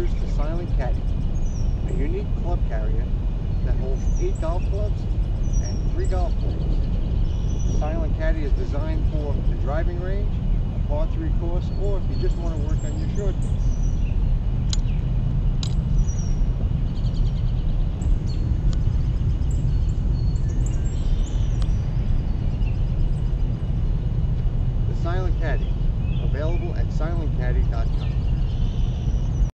introduce the SilentCaddy, a unique club carrier that holds 8 golf clubs and 3 golf balls. The SilentCaddy is designed for the driving range, a par 3 course, or if you just want to work on your short game. The SilentCaddy, available at SilentCaddy.com.